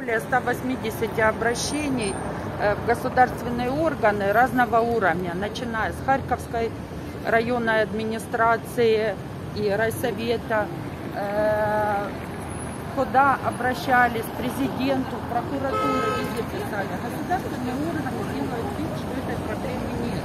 более 180 обращений в государственные органы разного уровня, начиная с Харьковской районной администрации и райсовета, куда обращались к президенту, прокуратуры, везде писали. Государственные органы делают вид, что этой проблемы нет.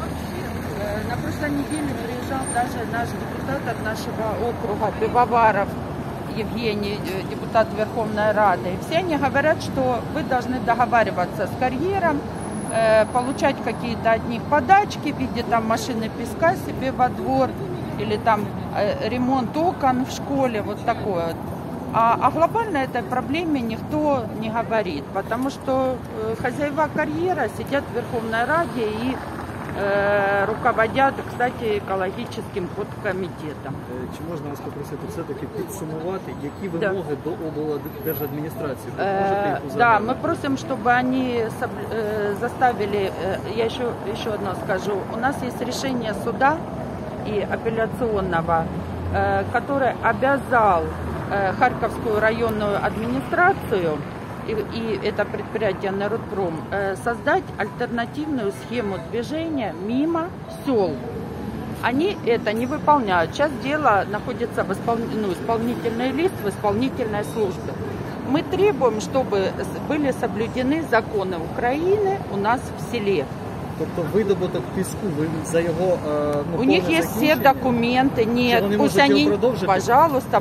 На прошлой неделе приезжал даже наш депутат от нашего округа Пивоваров Евгений, депутат Верховной Рады. И все они говорят, что вы должны договариваться с карьером, получать какие-то от них подачки в виде там машины песка себе во двор или там ремонт окон в школе, вот такое. А глобально этой проблеме никто не говорит, потому что хозяева карьера сидят в Верховной Раде и руководять, кстати, екологічним подкомітетом. Чи можна вас попросити все-таки підсумувати, які вимоги до облдержадміністрації? Да, мы просим, чтобы они заставили, я еще одно скажу, у нас есть решение суда и апелляционного, который обязал Харьковскую районную администрацию и это предприятие Народпром создать альтернативную схему движения мимо сел. Они это не выполняют. Сейчас дело находится в исполнительный лист в исполнительной службе. Мы требуем, чтобы были соблюдены законы Украины у нас в селе. Тобто видобуток піску, ви за його у них есть все документы, нет, пусть они, пожалуйста,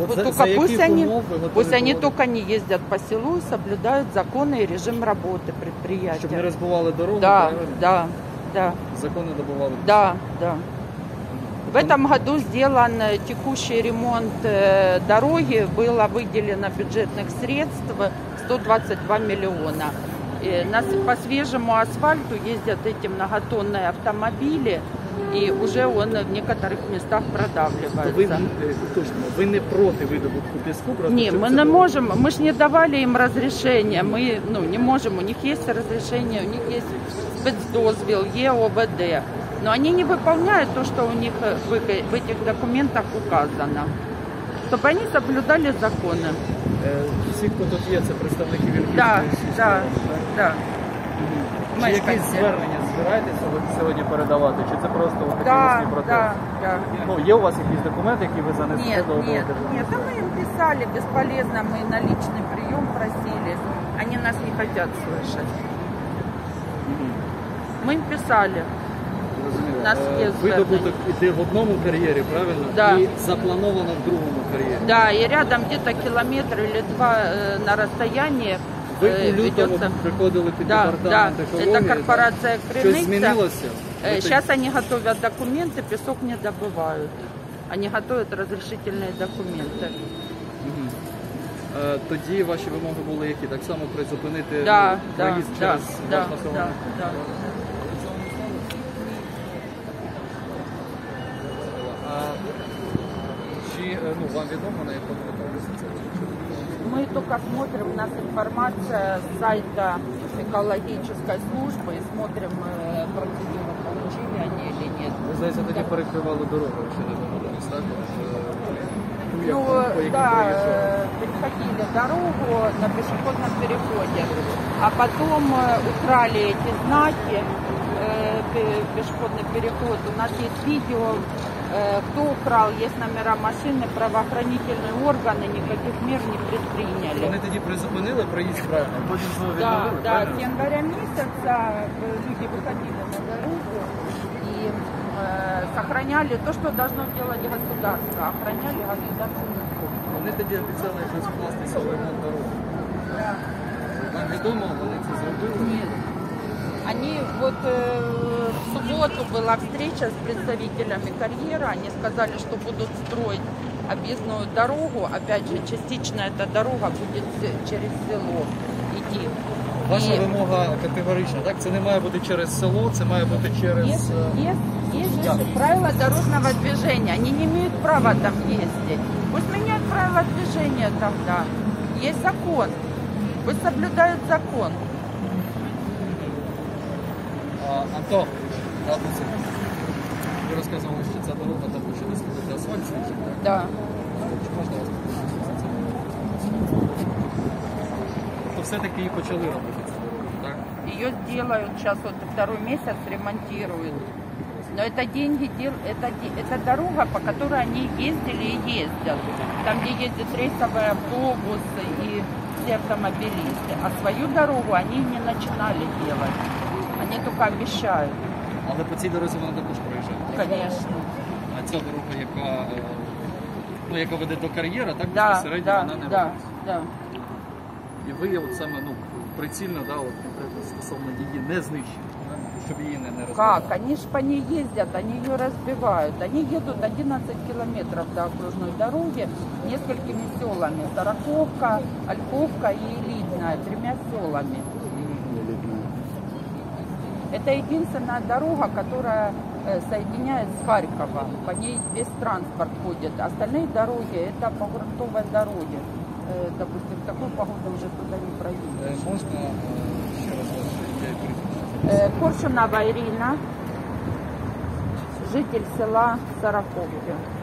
пусть они только не ездят по селу и соблюдают законы и режим работы предприятия. Чтобы не разбивали дорогу, да, правильно? Да. Законы добывали? Да. В этом году сделан текущий ремонт дороги, было выделено бюджетных средств 122 миллиона. По свежему асфальту ездят эти многотонные автомобили, и уже он в некоторых местах продавливается. Вы не против видобутку песку? Нет, мы не можем, мы же не давали им разрешения, мы не можем, у них есть разрешение, у них есть спецдозвел, ЕОВД, но они не выполняют то, что у них в этих документах указано, чтобы они соблюдали законы. Всі, хто тут є, це представники Вірківської сільської, так? Чи якісь звернення збираєтеся сьогодні передавати, чи це просто такий протест? Так. Є у вас якісь документи, які ви занесли до облдержадміністрації? Нет, мы им писали бесполезно, мы на личный прием просили, они нас не хотят слышать. Мы им писали. Видобуток іде в одному кар'єрі, правильно? Да. І заплановано в другому кар'єрі. Да, и рядом где-то километр или два на расстоянии ведется. Приходили під департамент екології. Это корпорация Криниця. Щось змінилося? Сейчас они готовят документы, песок не добывают. Они готовят разрешительные документы. Тоді ваші вимоги були які? Так само призупинити проїзд через ваш населений пункт? Вам відомо, на якому етапі це? Мы только смотрим, у нас информация с сайта экологической службы, и смотрим процедуру, получили они или нет. Ви, здається, тоді перекривали дорогу, якщо не помиляюсь, так? Переходили дорогу на пешеходном переходе, а потом украли эти знаки, пешеходный переход. У нас есть видео, кто украл, есть номера машины, правоохранительные органы никаких мер не предприняли. Вони тоді призупинили проїзд правильно, потім знову відновили, правильно? С января месяца люди выходили на дорогу и сохраняли то, что должно делать государство, охраняли государственную собственность. Вони тоді обіцяли щось вкластися в ремонт дороги. Вам відомо, вони це зробили? Ні. Они в субботу была встреча с представителями карьера, они сказали, что будут строить объездную дорогу, опять же, частично эта дорога будет через село идти. Ваша вимога категорична, так? Це не має бути через село, це має бути через... Есть же правила дорожного движения, они не имеют права там ездить. Пусть меняют правила движения тогда. Есть закон, пусть соблюдают закон. Антон, ви розказували, що ця дорога там почали скидати асфальт свіжий, так? Да. Чи можна вас попросити за це? Тобто все-таки її почали робити цю дорогу, так? Ее делают сейчас, вот второй месяц ремонтируют. Но это деньги, это дорога, по которой они ездили и ездят. Там, где ездят рейсовые автобусы и все автомобилисты. А свою дорогу они не начинали делать. Они только обещают. Але по цій дорозі вона також проїжджає. Конечно. А ця дорога, яка веде до кар'єра, так Да, безпосередньо да, вона не да, робиться. да. І ви от саме прицільно, конкретно стосовно її не знищити, щоб її не розбивати. Как? Они ж по ней ездят, они ее разбивают. Они едут 11 километров до окружной дороги несколькими селами. Сороковка, Ольховка и Элитная, 3 селами. Это единственная дорога, которая соединяет с Харьковом. По ней весь транспорт ходит. Остальные дороги это по грунтовой дороге. Допустим, в такую погоду уже туда не проедешь. Можна ще раз ваше ім'я і прізвище? Коршунова Ирина, житель села Сороковки.